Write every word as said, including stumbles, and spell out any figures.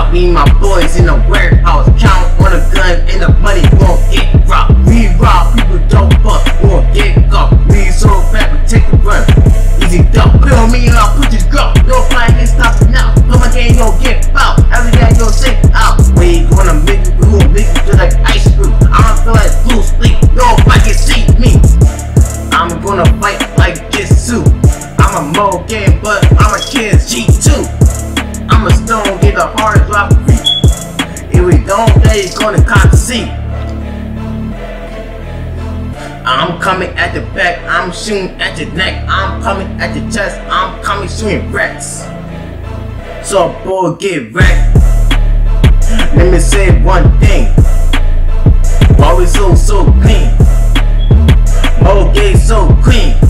out. Me and my boys in the warehouse, count on the gun and the money won't get robbed. We rob people, don't fuck, won't get up. We so fat, we take the run. Easy dump, put on me and I'll put this girl. No flying, ain't stopping now. Come again, you'll get out. Every day you'll sink out. We ain't gonna make it, we gon' make it just like ice cream. I don't feel like blue sleep, nobody can see me. I'm gonna fight like this too. I'm a Morgan, but I'm a kid's G two. I'm a stone, get a hard drop free. If we don't, they gonna cop the seat. I'm coming at the back, I'm shooting at your neck. I'm coming at your chest, I'm coming shooting wrecks. So boy, get wrecked. Let me say one thing. Why we so, so clean? Morgan so clean.